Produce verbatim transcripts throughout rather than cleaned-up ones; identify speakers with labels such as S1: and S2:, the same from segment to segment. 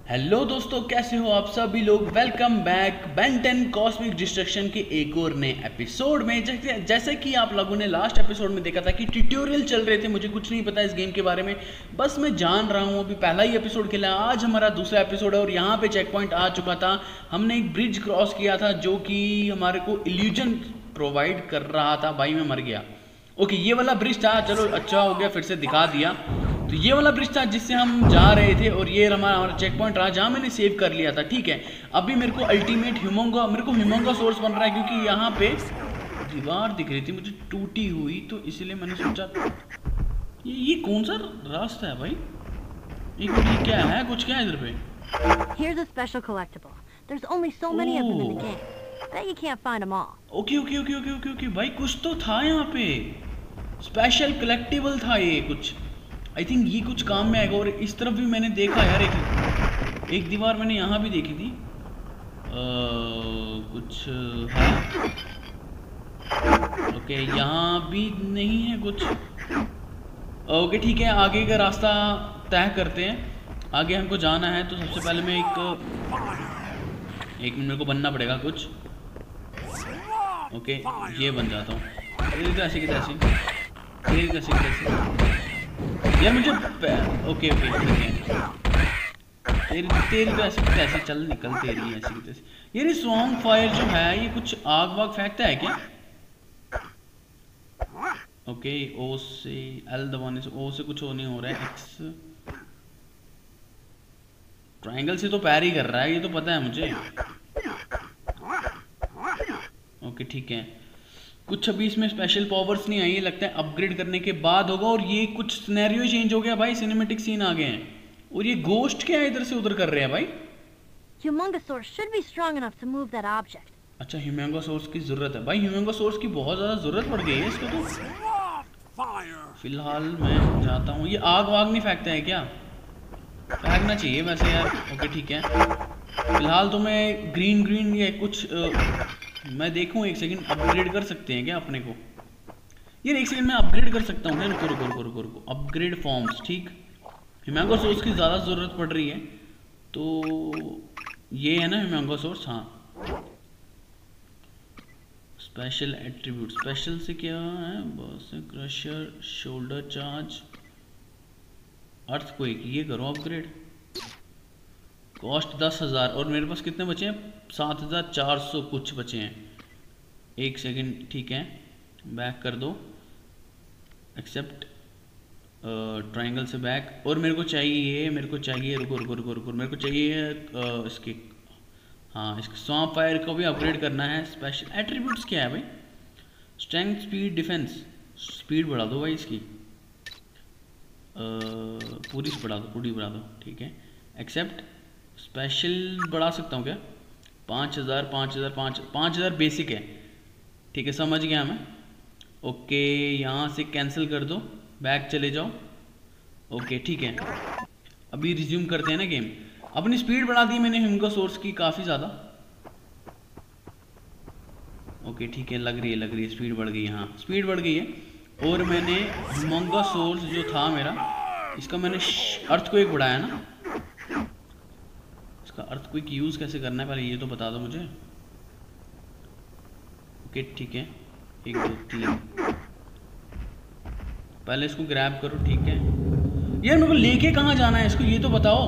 S1: Hello दोस्तों, कैसे हो आप सभी लोग। Welcome back Ben Ten cosmic destruction के एक और नए एपिसोड में। जैसे जैसे कि आप लोगों ने लास्ट एपिसोड में देखा था कि ट्यूटोरियल चल रहे थे। मुझे कुछ नहीं पता इस गेम के बारे में, बस मैं जान रहा हूँ। अभी पहला ही एपिसोड खेला, आज हमारा दूसरा एपिसोड है और यहाँ पे चेक पॉइंट आ चुका था। हमने एक ब्रिज क्रॉस किया था जो कि हमारे को इल्यूजन प्रोवाइड कर रहा था। भाई मैं मर गया। ओके, ये वाला ब्रिज था। चलो अच्छा हो गया, फिर से दिखा दिया। तो ये वाला ब्रिज था जिससे हम जा रहे थे और ये हमारा हमारा चेक पॉइंट रहा जहाँ मैंने सेव कर लिया था। ठीक है, अभी मेरे को अल्टीमेट ह्यूमंगा मेरे को ह्यूमंगा सोर्स बन रहा है, क्योंकि यहाँ पे दीवार दिख रही थी मुझे टूटी हुई, तो इसलिए मैंने सोचा ये ये कौन सा रास्ता है भाई। एक मिनट, ये क्या है? कुछ क्या है इधर पे?
S2: Here's a special collectible. There's only so many of them in the game. Bet you can't find them all.
S1: Okay okay okay okay okay okay भाई, कुछ तो था यहाँ पे। स्पेशल कलेक्टिबल था ये कुछ। आई थिंक ये कुछ काम में आएगा। और इस तरफ भी मैंने देखा यार, एक एक दीवार मैंने यहाँ भी देखी थी। आ, कुछ है। ओके, यहाँ भी नहीं है कुछ। ओके ठीक है, आगे का रास्ता तय करते हैं। आगे हमको जाना है तो सबसे पहले मैं एक एक मिनट मेरे को बनना पड़ेगा कुछ। ओके, ये बन जाता हूँ। कैसे की कैसे कैसे कैसे कैसे यार मुझे। ओके ओके ठीक है। तेरी तेरी तो ऐसे कैसे चल निकल तेरी ऐसी की तैसी। यार ये स्वाम फायर जो है ये कुछ आग वाग फेंकता है क्या? ओके, ओ से एल दबाने से ओ से कुछ हो नहीं हो रहा है। एक्स ट्रायंगल से तो पैर ही कर रहा है, ये तो पता है मुझे। ओके ठीक है, कुछ अभी इसमें स्पेशल पावर्स नहीं आई है, लगता है अपग्रेड करने के बाद होगा। और ये कुछ सिनेरियो चेंज हो गया भाई, सिनेमैटिक सीन आ गए हैं। और ये घोस्ट क्या है इधर से उधर कर रहे हैं भाई।
S2: Humongosaurus should be strong enough to move that object.
S1: अच्छा, ह्यूमंगोसोर्स की जरूरत है भाई। ह्यूमंगोसोर्स की बहुत ज्यादा जरूरत पड़ गई है इसको तो। फिलहाल मैं जाता हूँ। ये आग वाग नहीं फेंकता है क्या? फेंकना चाहिए वैसे यार। ओके ठीक है, फिलहाल तो मैं ग्रीन ग्रीन ये कुछ आ, मैं देखूं एक सेकंड, अपग्रेड कर सकते हैं क्या अपने को? यार एक सेकंड, मैं अपग्रेड कर सकता हूँ क्या? रुको रुको रुको रुको रुको अपग्रेड फॉर्म्स। ठीक, ह्यूमंगोसोर्स की ज़्यादा ज़रूरत पड़ रही है तो ये है ना ह्यूमंगोसोर्स। हाँ, स्पेशल एट्रीब्यूट। स्पेशल से क्या है? बस क्रशर, शोल्डर चार्ज, अर्थक्वेक। ये करो अपग्रेड। कॉस्ट दस हज़ार और मेरे पास कितने बचे हैं? सात हज़ार चार सौ कुछ बचे हैं। एक सेकंड ठीक है, बैक कर दो। एक्सेप्ट ट्रायंगल से बैक। और मेरे को चाहिए मेरे को चाहिए रुको रुको रुको रुको मेरे को चाहिए uh, इसके हाँ इसके स्वाम्प फायर को भी अपग्रेड करना है। स्पेशल एट्रीब्यूट्स क्या है भाई? Strength, speed, defence. स्पीड बढ़ा दो भाई इसकी, uh, पूरी बढ़ा दो पूरी बढ़ा दो। ठीक है, एक्सेप्ट। स्पेशल बढ़ा सकता हूँ क्या? पाँच हज़ार पाँच हज़ार पाँच पाँच हज़ार बेसिक है। ठीक है, समझ गया मैं। ओके, यहाँ से कैंसिल कर दो, बैक चले जाओ। ओके ठीक है, अभी रिज्यूम करते हैं ना गेम। अपनी स्पीड बढ़ा दी मैंने ह्यूमंगोसोर्स की काफ़ी ज़्यादा। ओके ठीक है, लग रही है लग रही है स्पीड बढ़ गई। हाँ स्पीड बढ़ गई है। और मैंने ह्यूमंगोसोर्स जो था मेरा, इसका मैंने अर्थक्वेक बढ़ाया ना। इसका अर्थक्वेक यूज़ कैसे करना है पहले ये तो बता दो मुझे। ओके ठीक है, एक दो तीन, पहले इसको ग्रैब करो। ठीक है यार, मेरे को लेके कहाँ जाना है इसको ये तो बताओ।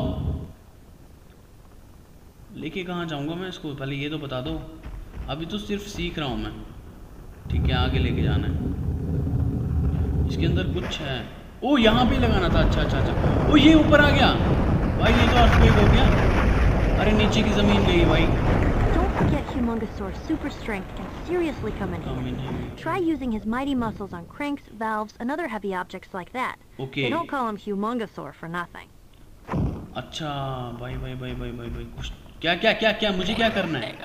S1: लेके कहाँ जाऊँगा मैं इसको पहले ये तो बता दो। अभी तो सिर्फ सीख रहा हूँ मैं। ठीक है, आगे लेके जाना है। इसके अंदर कुछ है। ओ यहाँ पे लगाना था। अच्छा अच्छा अच्छा, ओ ये ऊपर आ गया भाई, ये तो अर्थक्वेक हो गया। अरे नीचे की ज़मीन गई भाई।
S2: Don't forget Humongosaur's super strength can seriously come in handy. Try using his mighty muscles on cranks, valves, and other heavy objects like that.
S1: Okay.
S2: They don't call him Humongosaur for nothing.
S1: अच्छा भाई भाई भाई भाई भाई भाई कुछ क्या क्या क्या क्या मुझे क्या करना है?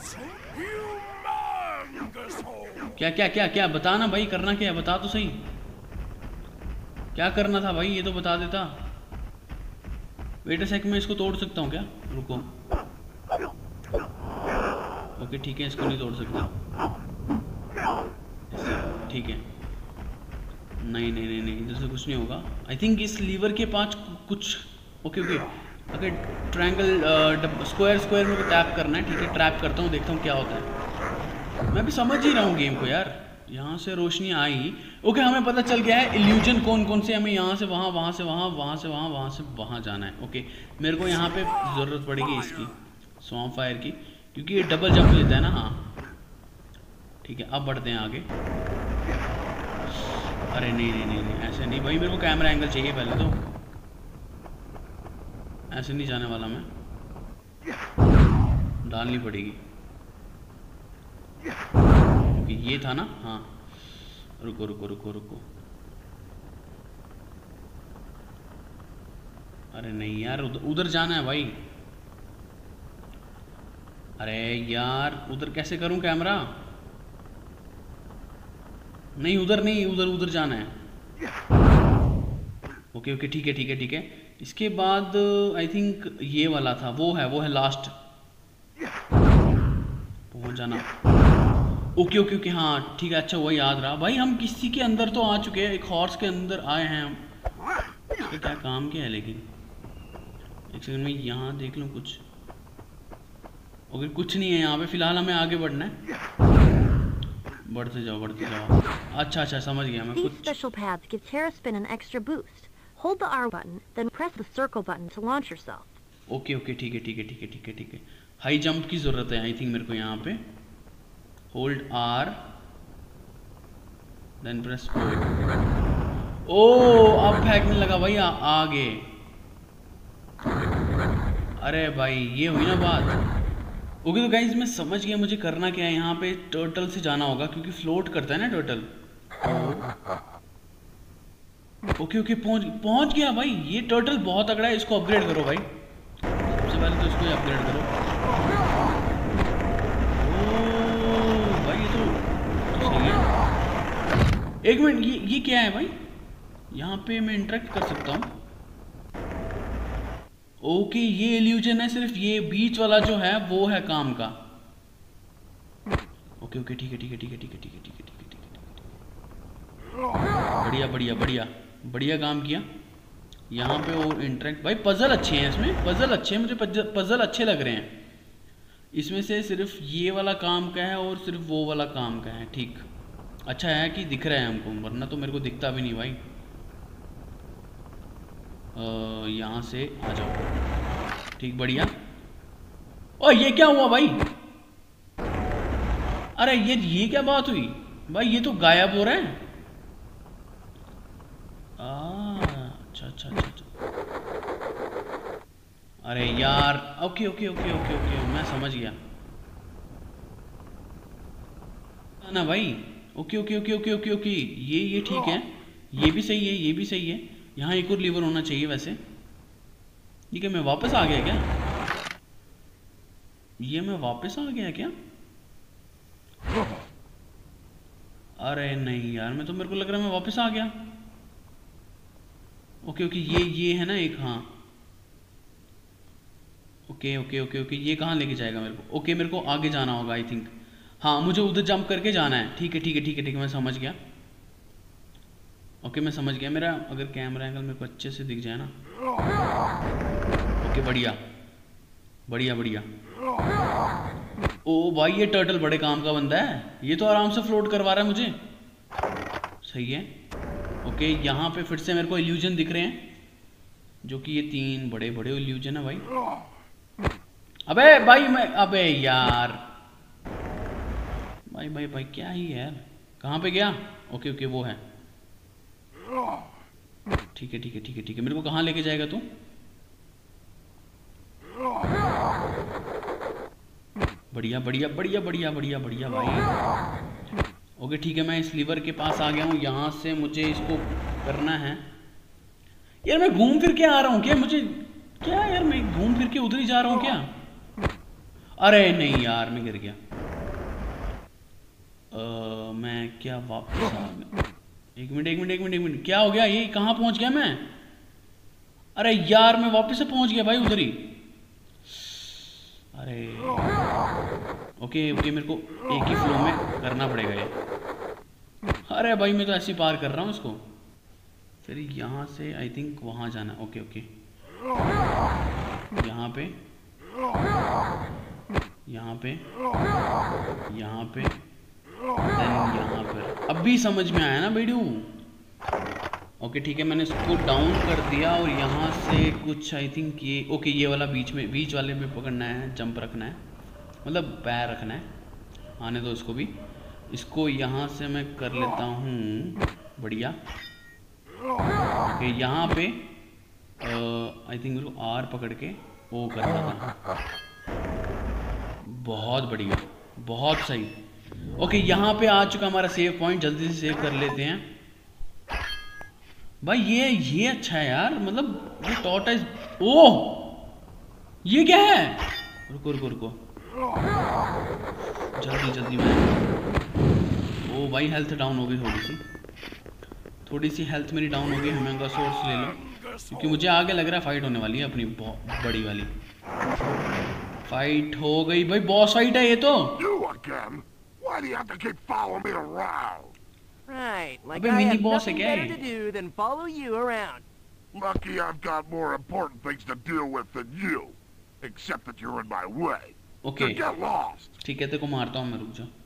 S1: क्या क्या क्या क्या बताना भाई, करना क्या है बता तो सही। क्या करना था भाई ये तो बता देता। वेट अ सेक, मैं इसको तोड़ सकता हूँ क्या? रुको। ओके ठीक है, इसको नहीं तोड़ सकता। ठीक है, नहीं नहीं नहीं नहीं इधर से कुछ नहीं होगा। आई थिंक इस लीवर के पास कुछ। Okay okay, okay triangle square square में टैप करना है, ठीक है। ट्रैप करता हूँ, देखता हूँ क्या होता है। मैं भी समझ ही रहा हूँ गेम को यार। यहाँ से रोशनी आई, ओके हमें पता चल गया है इल्यूजन कौन कौन से, हमें यहाँ से वहाँ, वहाँ से वहाँ, वहाँ से वहाँ, वहाँ से वहाँ जाना है। ओके मेरे को यहाँ पे ज़रूरत पड़ेगी इसकी स्वॉर्म फायर की, क्योंकि ये डबल जंप लेता है ना। हाँ ठीक है, अब बढ़ते हैं आगे। अरे नहीं नहीं नहीं नहीं ऐसे नहीं भाई, मेरे को कैमरा एंगल चाहिए पहले तो। ऐसे नहीं जाने वाला मैं, डालनी पड़ेगी क्योंकि ये था ना। हाँ रुको रुको रुको रुको, अरे नहीं यार उधर उधर जाना है भाई। अरे यार उधर कैसे करूं कैमरा? नहीं उधर नहीं, उधर उधर जाना है। ओके ओके ठीक है ठीक है ठीक है। इसके बाद आई थिंक ये वाला था, वो है वो है लास्ट पहुंच जाना। ओके ओके ओके हाँ ठीक है, अच्छा हुआ याद रहा भाई। हम किसी के अंदर तो आ चुके हैं, एक हॉर्स के अंदर आए हैं हम। इसका क्या काम क्या है लेकिन, एक सेकंड में यहाँ देख लूँ कुछ। ओके कुछ नहीं है यहाँ पे फिलहाल, हमें आगे बढ़ना है। बढ़ते जाओ बढ़ते जाओ। अच्छा अच्छा समझ गया मैं कुछ।
S2: These special pads give Terraspin an extra boost. Hold the R button, then press the circle button to launch yourself.
S1: Okay okay ठीक है ठीक है ठीक है ठीक है ठीक है। हाई जंप की जरूरत है आई थिंक मेरे को यहाँ पे। Hold R then press O. अब फेंकने लगा भाई आ, आगे। अरे भाई ये हुई ना बात। ओके तो गाइज मैं समझ गया मुझे करना क्या है। यहाँ पे टर्टल से जाना होगा क्योंकि फ्लोट करता है ना टर्टल। ओके ओके पहुंच पहुंच गया भाई। ये टर्टल बहुत तगड़ा है, इसको अपग्रेड करो भाई। सबसे पहले तो इसको ही अपग्रेड करो। ओ भाई ये तो, तो सही है। एक मिनट ये ये क्या है भाई? यहाँ पे मैं इंटरेक्ट कर सकता हूँ। ओके ये इल्यूजन है, सिर्फ ये बीच वाला जो है वो है काम का। ओके ओके ठीक है ठीक है ठीक है ठीक है ठीक है ठीक है ठीक है ठीक है। बढ़िया बढ़िया बढ़िया बढ़िया काम किया यहाँ पे। और इंटरेक्ट भाई, पजल अच्छे हैं इसमें, पजल अच्छे हैं, मुझे पजल अच्छे लग रहे हैं। इसमें से सिर्फ ये वाला काम का है और सिर्फ वो वाला काम का है। ठीक अच्छा है कि दिख रहा है हमको, वरना तो मेरे को दिखता भी नहीं भाई। यहाँ से आ जाओ, ठीक बढ़िया। ओ ये क्या हुआ भाई? अरे ये ये क्या बात हुई भाई? ये तो गायब हो रहा है। अच्छा अच्छा अच्छा अच्छा। अरे यार okay okay okay okay okay मैं समझ गया ना भाई। Okay okay okay okay okay okay ये ये ठीक है, ये भी सही है, ये भी सही है। यहाँ एक और लीवर होना चाहिए वैसे। ठीक है मैं वापस आ गया क्या? ये मैं वापस आ गया क्या? अरे नहीं यार, मैं तो मेरे को लग रहा है मैं वापस आ गया। ओके ओके ये ये है ना एक। हाँ ओके ओके ओके ओके ये कहाँ लेके जाएगा मेरे को? ओके मेरे को आगे जाना होगा आई थिंक। हाँ मुझे उधर जंप करके जाना है। ठीक है ठीक है ठीक है ठीक है मैं समझ गया। ओके मैं समझ गया। मेरा अगर कैमरा एंगल मेरे को अच्छे से दिख जाए ना। ओके बढ़िया बढ़िया बढ़िया। ओ भाई ये टर्टल बड़े काम का बंदा है, ये तो आराम से फ्लोट करवा रहा है मुझे। सही है। ओके यहाँ पे फिर से मेरे को इल्यूजन दिख रहे हैं, जो कि ये तीन बड़े बड़े इल्यूजन है भाई। अबे भाई मैं अबे यार भाई भाई भाई क्या ही है यार, कहाँ पे गया? ओके ओके वो है। ठीक है ठीक है ठीक है ठीक है। मेरे को कहाँ लेके जाएगा तू? बढ़िया बढ़िया बढ़िया बढ़िया बढ़िया बढ़िया भाई। ओके ठीक है मैं इस लीवर के पास आ गया हूँ। यहाँ से मुझे इसको करना है। यार मैं घूम फिर के आ रहा हूँ क्या? मुझे क्या यार, मैं घूम फिर के उधर ही जा रहा हूँ क्या? अरे नहीं यार मैं गिर गया। आ, मैं क्या वापस आ गया? एक मिनट एक मिनट एक मिनट एक मिनट क्या हो गया? ये कहाँ पहुँच गया मैं? अरे यार मैं वापस से पहुँच गया भाई उधर ही। अरे ओके ओके मेरे को एक ही फ्लो में करना पड़ेगा ये। अरे भाई मैं तो ऐसे ही पार कर रहा हूँ इसको। फिर यहाँ से आई थिंक वहाँ जाना। ओके ओके पे, यहाँ पे, यहाँ पे, देन यहाँ पर। अब भी समझ में आया ना बेडू? ओके ठीक है, मैंने इसको डाउन कर दिया और यहाँ से कुछ आई थिंक ये ओके ये वाला बीच में बीच वाले में पकड़ना है, जंप रखना है, मतलब पैर रखना है। आने दो इसको भी। इसको यहाँ से मैं कर लेता हूँ, बढ़िया। ओके यहाँ पे आई थिंक मेरे को आर पकड़ के ओ करना था। बहुत बढ़िया, बहुत सही। ओके यहाँ पे आ चुका हमारा सेव पॉइंट, जल्दी से सेव कर लेते हैं भाई। ये ये अच्छा है यार, मतलब ये टॉर्टाइज। ओह ये क्या है? रुको रुको रुको, जल्दी जल्दी मैं। ओ भाई हेल्थ डाउन हो गई थोड़ी सी, थोड़ी सी हेल्थ मेरी डाउन हो गई। हमें का सोर्स ले लो, क्योंकि मुझे आगे लग रहा है फाइट होने वाली है अपनी बहुत बड़ी वाली। फाइट हो गई भाई, बॉस फाइट है ये तो।
S3: Why do you have to keep following me around?
S4: Right, like
S1: अबे
S4: I
S1: मिनी
S4: have
S1: बॉस है
S4: nothing
S1: क्या
S4: better
S1: ये?
S4: to do than follow you around.
S3: Lucky I've got more important things to deal with than you. Except that you're in my way.
S1: Okay.
S3: So get lost.
S1: ठीक है, तेरे को मारता हूँ मैं, रुक जा।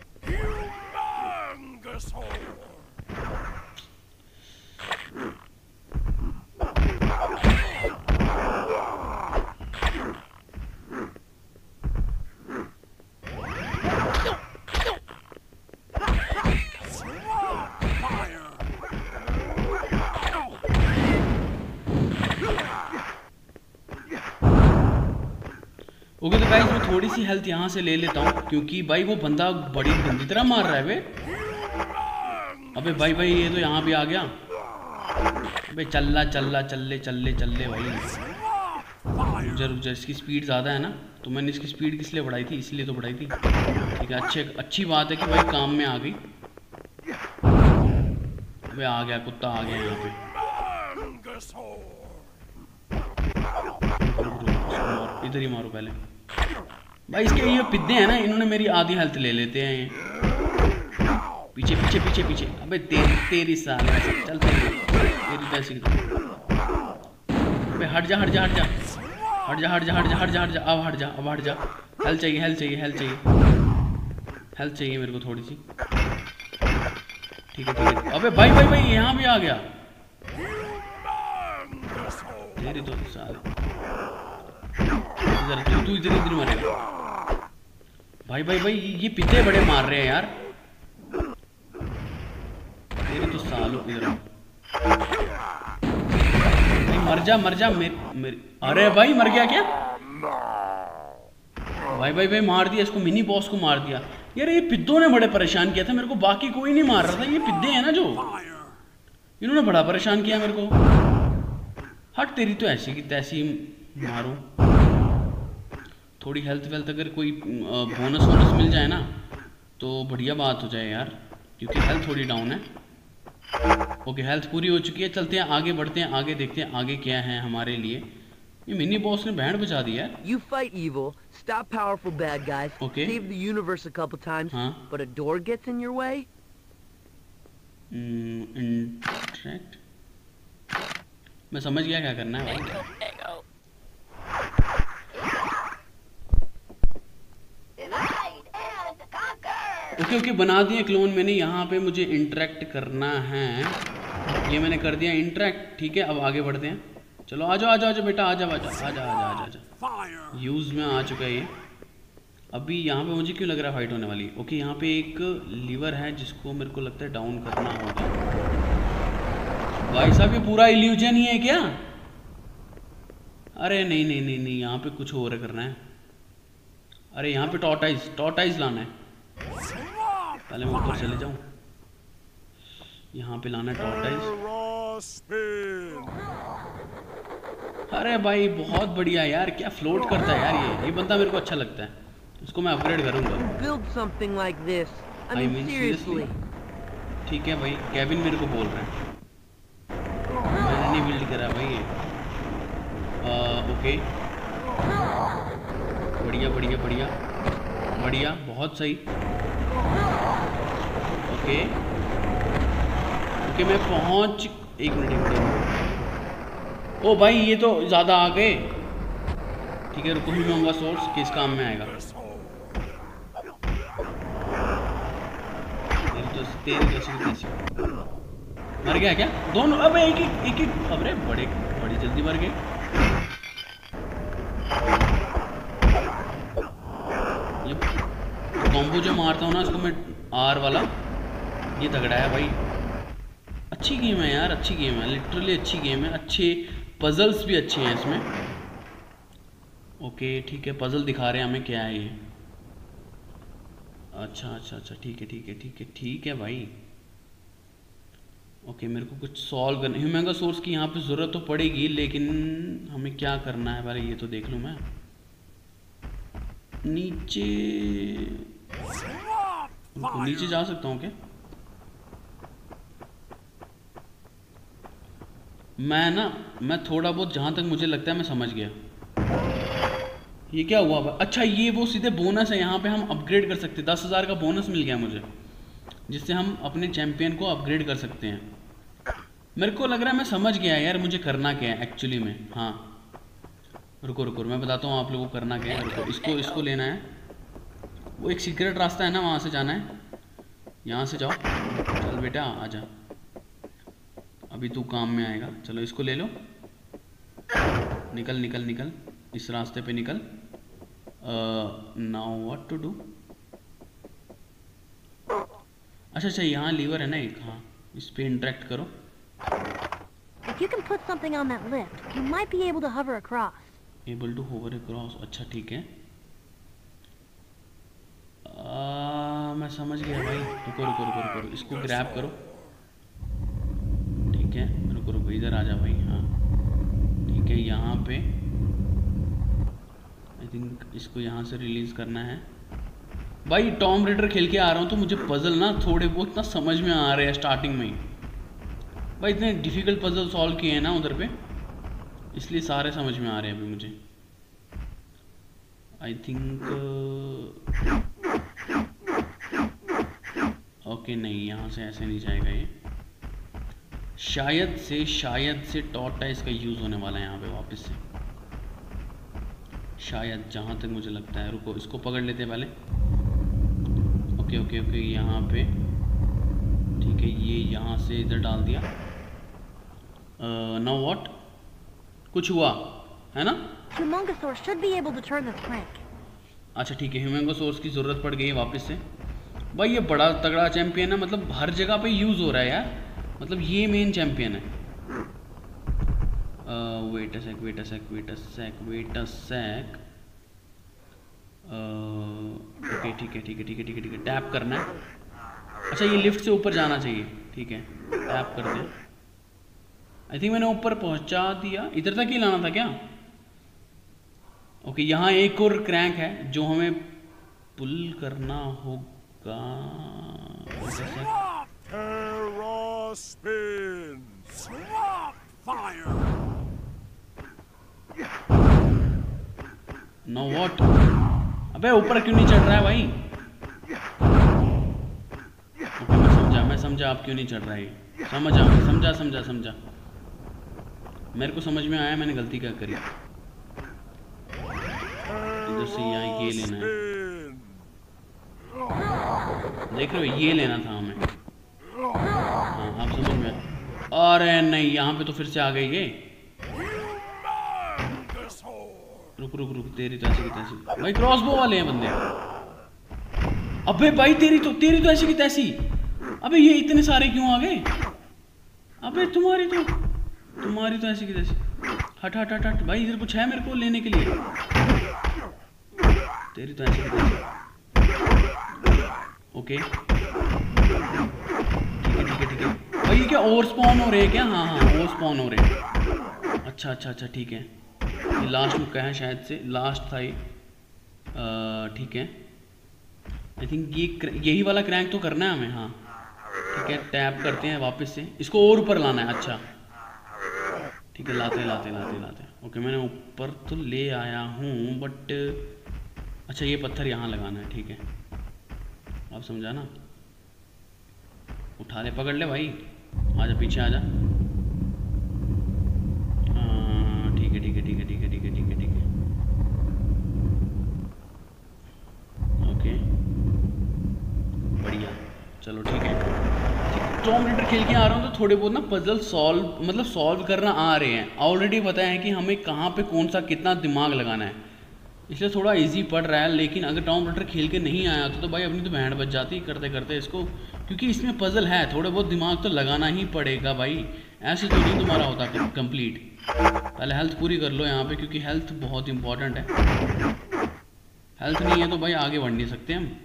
S1: ओके तो गाइस मैं थोड़ी सी हेल्थ यहाँ से ले लेता हूँ, क्योंकि भाई वो बंदा बड़ी गंदी तरह मार रहा है बे। अबे भाई भाई ये तो यहाँ भी आ गया। अबे चल्ला चल्ला चल्ले चल्ले चल्ले भाई। रुक जा रुक जा, इसकी स्पीड ज़्यादा है ना, तो मैंने इसकी स्पीड किस लिए बढ़ाई थी? इसलिए तो बढ़ाई थी। ठीक है, अच्छे अच्छी बात है कि भाई काम में आ गई। अबे आ गया, कुत्ता आ गया यहाँ पे। इधर ही मारो पहले भाई। इसके ये पिद्दे हैं ना, इन्होंने मेरी आधी हेल्थ ले लेते हैं ये। पीछे पीछे पीछे पीछे। अबे तेरी तेरी साल चल तेरी पैसे। अबे हट जा हट जा हट जा हट जा हट जा हट जा हट जा हट जा अब हट जा अब हट जा। हेल्थ चाहिए हेल्थ चाहिए हेल्थ चाहिए हेल्थ चाहिए मेरे को थोड़ी सी। ठीक है ठीक है। अबे भाई भाई भाई यहाँ भी आ गया। तेरी तो साल तू तू इधर इधर मरेगा। भाई भाई भाई ये पिते बड़े मार रहे हैं यार। तेरे तो सालों इधर भाई मर जा मर जा मेरे मेरे। अरे भाई मर गया क्या? भाई भाई भाई मार दिया इसको, मिनी बॉस को मार दिया यार। ये पिद्दों ने बड़े परेशान किया था मेरे को, बाकी कोई नहीं मार रहा था। ये पिद्दे हैं ना जो, इन्होंने बड़ा परेशान किया मेरे को। हट तेरी तो ऐसी की तैसी मारूं। थोड़ी हेल्थ वेल्थ अगर कोई बोनस वोनस मिल जाए ना तो बढ़िया बात हो जाए यार, क्योंकि हेल्थ थोड़ी डाउन है। ओके हेल्थ पूरी हो चुकी है, चलते हैं आगे बढ़ते हैं, आगे देखते हैं आगे क्या है हमारे लिए। ये मिनी बॉस ने बैंड बजा दिया है।
S4: You fight evil, stop powerful bad guys,
S1: Okay.
S4: save the universe a couple times,
S1: हाँ।
S4: but a door gets in your way?
S1: Interact मैं समझ गया क्या करना है भाई। ओके ओके बना दिया क्लोन मैंने। यहाँ पे मुझे इंटरेक्ट करना है, ये मैंने कर दिया इंटरेक्ट। ठीक है अब आगे बढ़ते हैं। चलो आ जाओ आ जाओ आ जाओ बेटा आ जाओ आ जाओ आ जाओ आ जाओ आ जाओ। यूज़ में आ चुका है ये। अभी यहाँ पे मुझे क्यों लग रहा है फाइट होने वाली। ओके यहाँ पे एक लीवर है जिसको मेरे को लगता है डाउन करना होगा। भाई साहब ये पूरा इल्यूजन ही है क्या? अरे नहीं नहीं नहीं नहीं यहाँ पे कुछ और करना है। अरे यहाँ पे टॉर्टाइज टॉर्टाइज लाना है। पहले मैं ऊपर चले जाऊँ, यहाँ पे लाना है टॉर्टाइज। अरे भाई बहुत बढ़िया यार, क्या फ्लोट करता है यार ये ये बंदा मेरे को अच्छा लगता है, इसको मैं अपग्रेड करूँगा।
S4: Build something like this. I
S1: I
S4: mean,
S1: mean,
S4: seriously.
S1: ठीक है भाई, केविन मेरे को बोल रहा है, मैंने नहीं बिल्ड करा भाई ये। आ, ओके बढ़िया बढ़िया बढ़िया बढ़िया बहुत सही। ओके ओके मैं पहुंच एक मिनट एक मिनट। ओ भाई ये तो ज़्यादा आ गए। ठीक है रुको, ह्यूमंगा सोर्स किस काम में आएगा? तेरी तो तेरी कैसी कैसी मर गया क्या दोनों? अब एक एक एक एक अबरे बड़े बड़ी जल्दी मर गए। ये कॉम्बो जो मारता हूँ ना इसको मैं, आर वाला, ये तगड़ा है भाई। अच्छी गेम है यार, अच्छी गेम है, लिटरली अच्छी गेम है। अच्छे पजल्स भी अच्छे हैं इसमें। ओके ठीक है, पजल दिखा रहे हैं हमें क्या है ये। अच्छा अच्छा अच्छा ठीक है ठीक है ठीक है ठीक है भाई। ओके मेरे को कुछ सॉल्व करना, ह्यूमंगा सोर्स की यहाँ पे ज़रूरत तो पड़ेगी, लेकिन हमें क्या करना है पहले ये तो देख लूँ मैं। नीचे नीचे जा सकता हूँ क्या? मैं ना मैं थोड़ा बहुत जहाँ तक मुझे लगता है मैं समझ गया। ये क्या हुआ? अच्छा ये वो सीधे बोनस है, यहाँ पे हम अपग्रेड कर सकते हैं। दस हज़ार का बोनस मिल गया मुझे, जिससे हम अपने चैंपियन को अपग्रेड कर सकते हैं। मेरे को लग रहा है मैं समझ गया यार मुझे करना क्या है एक्चुअली में। हाँ रुको रुको मैं बताता हूँ आप लोगों को करना क्या है। रुको इसको इसको लेना है, वो एक सीक्रेट रास्ता है ना, वहाँ से जाना है। यहाँ से जाओ, चल बेटा आजा, अभी तू काम में आएगा। चलो इसको ले लो, निकल निकल निकल, इस रास्ते पे निकल। Now what to do? अच्छा अच्छा यहाँ लीवर है ना एक, हाँ इस पे इंटरेक्ट करो।
S2: If you can put something on that lift, you might be able to hover across.
S1: Able to hover across, अच्छा ठीक है। आ, मैं समझ गया भाई। रुको रुको रुको रुको इसको ग्रैब करो, ठीक है। रुको रुको इधर आ जा भाई। हाँ ठीक है, यहाँ पे आई थिंक इसको यहाँ से रिलीज करना है। भाई टॉम रेडर खेल के आ रहा हूँ तो मुझे पजल ना थोड़े बहुत ना समझ में आ रहे हैं स्टार्टिंग में ही। भाई इतने डिफिकल्ट पजल सॉल्व किए हैं ना उधर पे, इसलिए सारे समझ में आ रहे हैं अभी मुझे। आई थिंक ओके नहीं, यहाँ से ऐसे नहीं जाएगा ये। शायद से शायद से टॉर्टाइस का यूज़ होने वाला है यहाँ पे वापस से, शायद, जहाँ तक मुझे लगता है। रुको इसको पकड़ लेते हैं पहले। ओके ओके ओके यहाँ पे ठीक है, ये यहाँ से इधर डाल दिया। Now what? कुछ हुआ है ना?
S2: Humongosaur should be able to turn this crank.
S1: अच्छा ठीक है, ह्यूमंगोसोर्स की ज़रूरत पड़ गई है वापस से। भाई ये बड़ा तगड़ा चैंपियन है, मतलब हर जगह पे यूज़ हो रहा है यार, मतलब ये मेन चैंपियन है। Wait a sec wait a sec wait a sec wait a sec okay ठीक है ठीक है ठीक है ठीक है ठीक है टैप करना है। अच्छा ये लिफ्ट से ऊपर जाना चाहिए, ठीक है टैप कर दे। आई थिंक मैंने ऊपर पहुंचा दिया, इधर तक ही लाना था क्या? ओके यहाँ एक और क्रैंक है जो हमें पुल करना होगा। No what? अबे ऊपर क्यों नहीं चढ़ रहा है भाई? ओके मैं समझा मैं समझा आप क्यों नहीं चढ़ रहा है, समझा समझा समझा समझा मेरे को समझ में आया मैंने गलती क्या करी। इधर से यहाँ ये लेना है, देख रहे हो ये लेना था हमें। हाँ आप समझ में। अरे नहीं यहाँ पे तो फिर से आ गई ये। रुक रुक रुक तेरी तो ऐसी की तैसी। भाई क्रॉसबो वाले हैं बंदे। अबे भाई तेरी तो तेरी तो ऐसी की तैसी। अबे ये इतने सारे क्यों आ गए? अबे तुम्हारी तो तुम्हारी तो ऐसी की तैसी। हट हट हट हट भाई, इधर कुछ है मेरे को लेने के लिए। तेरी तो ऐसी की तैसी। ओके ठीक है ठीक है ठीक है भाई, ये क्या ओवर स्पॉन हो रहे हैं क्या? हाँ हाँ ओवर स्पॉन हो रहे हैं। अच्छा अच्छा अच्छा ठीक है, ये लास्ट में क्या है, शायद से लास्ट था ये। ठीक है आई थिंक ये यही वाला क्रैंक तो करना है हमें। हाँ ठीक है टैप करते हैं वापस से, इसको और ऊपर लाना है। अच्छा ठीक है लाते लाते लाते लाते ओके मैंने ऊपर तो ले आया हूँ बट अच्छा ये पत्थर यहाँ लगाना है, ठीक है आप समझा ना। उठा ले पकड़ ले भाई, आजा पीछे आजा। ठीक है ठीक है ठीक है ठीक है ठीक है ठीक है ठीक है चलो ठीक है, टॉम रेडर खेल के आ रहा हूँ तो थोड़े बहुत ना पजल सॉल्व मतलब सॉल्व करना आ रहे हैं। ऑलरेडी पता है कि हमें कहाँ पे कौन सा कितना दिमाग लगाना है, इसलिए थोड़ा इजी पड़ रहा है। लेकिन अगर टॉम रेडर खेल के नहीं आया तो, तो भाई अपनी तो बैंड बच जाती करते करते इसको, क्योंकि इसमें पजल है, थोड़े बहुत दिमाग तो लगाना ही पड़ेगा भाई, ऐसे तो नहीं तुम्हारा होता कंप्लीट। पहले हेल्थ पूरी कर लो यहाँ पे, क्योंकि हेल्थ बहुत इंपॉर्टेंट है। हेल्थ नहीं है तो भाई आगे बढ़ नहीं सकते हम।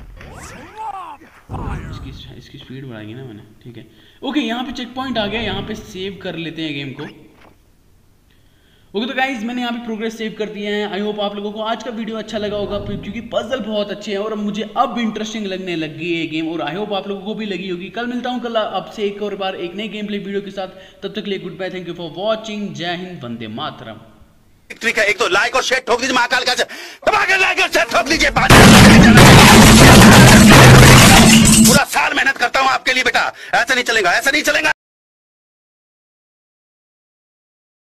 S1: इसकी इसकी स्पीड बढ़ाएगी ना मैंने, ठीक है। ओके, यहाँ पे चेक पॉइंट आ गया, यहाँ पे सेव कर लेते हैं गेम को। ओके तो गाइज मैंने यहाँ पे प्रोग्रेस सेव कर दिया है। आई होप आप लोगों को आज का वीडियो अच्छा लगा होगा, क्योंकि पजल बहुत अच्छे हैं और मुझे अब इंटरेस्टिंग लगने लग गई है गेम, और आई होप आप लोगों को भी लगी होगी। कल मिलता हूँ कल आपसे एक और बार एक नई गेम प्ले वीडियो के साथ, तब तक के लिए good bye, thank you for watching, जय हिंद, वंदे मातरम।
S5: ट्रिक है, एक तो लाइक और शेयर ठोक दीजिए, महाकाल का लाइक और शेयर ठोक दीजिए। पूरा साल मेहनत करता हूँ आपके लिए बेटा, ऐसा नहीं चलेगा, ऐसा नहीं चलेगा।